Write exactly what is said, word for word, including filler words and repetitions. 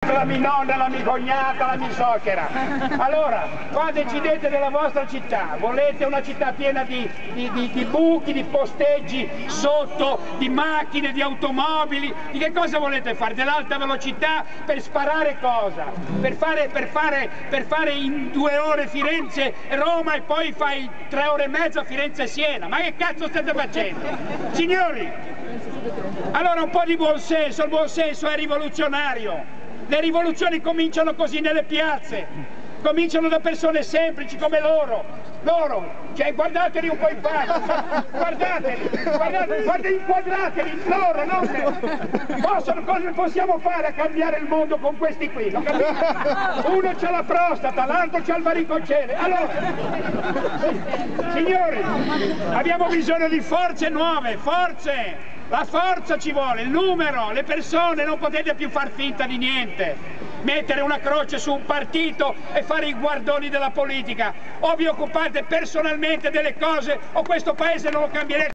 la mia nonna, la mia cognata, la mia suocera. Allora, qua decidete della vostra città, volete una città piena di, di, di, di buchi, di posteggi sotto, di macchine, di automobili, di che cosa volete fare? Dell'alta velocità per sparare cosa? Per fare, per fare, per fare in due ore Firenze-Roma e poi fai tre ore e mezza Firenze-Siena? Ma che cazzo state facendo? Signori, allora un po' di buonsenso, il buonsenso è rivoluzionario. Le rivoluzioni cominciano così nelle piazze, cominciano da persone semplici come loro, loro, cioè guardateli un po' in faccia, guardateli, guardateli, guardateli, inquadrateli, loro, non possono, cosa possiamo fare a cambiare il mondo con questi qui? Non uno c'ha la prostata, l'altro c'ha il varicocele, allora, signori, abbiamo bisogno di forze nuove, forze! La forza ci vuole, il numero, le persone, non potete più far finta di niente. Mettere una croce su un partito e fare i guardoni della politica. O vi occupate personalmente delle cose o questo paese non lo cambierete.